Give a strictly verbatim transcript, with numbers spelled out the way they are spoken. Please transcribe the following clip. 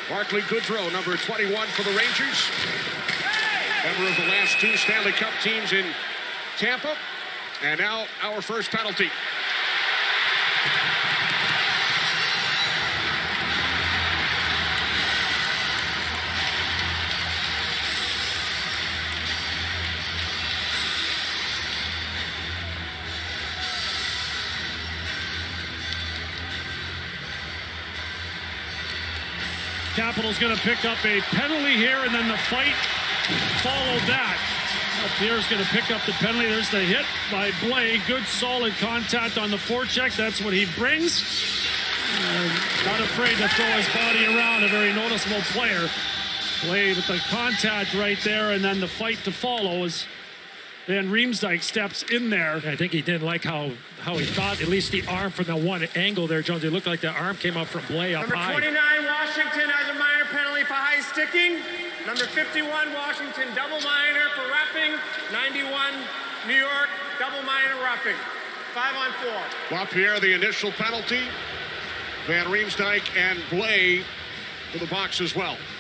Barclay Goodrow, number twenty-one for the Rangers. Member of the last two Stanley Cup teams in Tampa. And now our first penalty. Capitals going to pick up a penalty here, and then the fight followed that. Pierre's going to pick up the penalty. There's the hit by Blais. Good, solid contact on the forecheck. That's what he brings. Uh, not afraid to throw his body around. A very noticeable player. Blais with the contact right there, and then the fight to follow as Van Riemsdyk steps in there. I think he didn't like how, how he thought, at least the arm from the one angle there, Jones. It looked like the arm came up from Blais up Number high. twenty-nine, Washington has a minor penalty for high sticking. Number fifty-one, Washington, double minor for roughing. ninety-one, New York, double minor roughing. Five on four. LaPierre, the initial penalty. Van Riemsdyk and Blais to the box as well.